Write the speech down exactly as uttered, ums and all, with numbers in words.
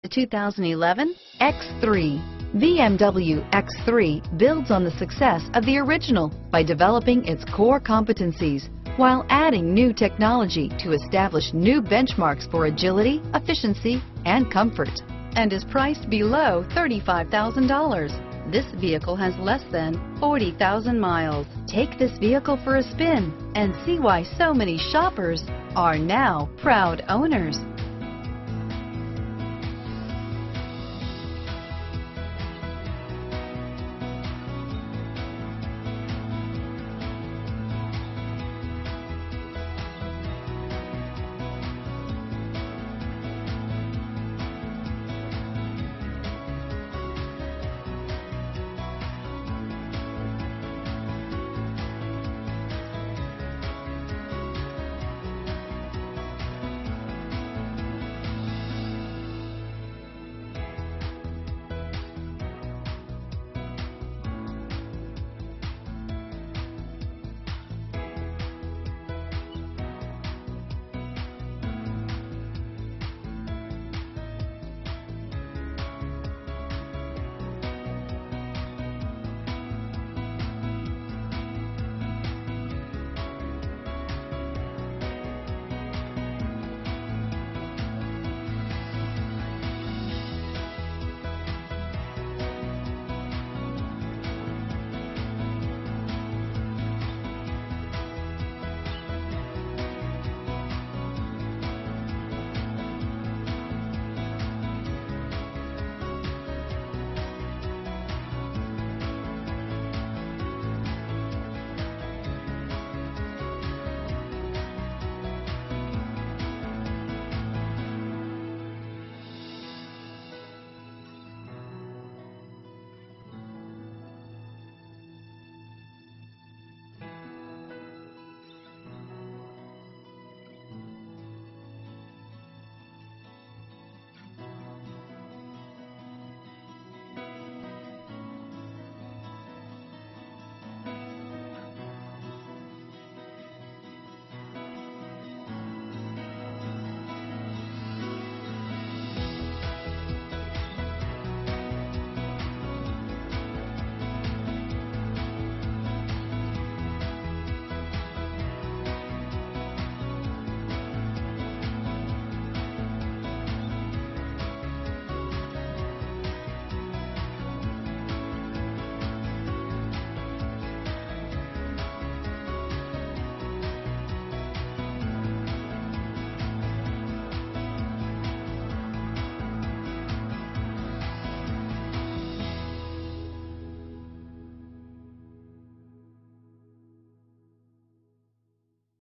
The two thousand eleven X three. B M W X three builds on the success of the original by developing its core competencies while adding new technology to establish new benchmarks for agility, efficiency, and comfort, and is priced below thirty-five thousand dollars. This vehicle has less than forty thousand miles. Take this vehicle for a spin and see why so many shoppers are now proud owners.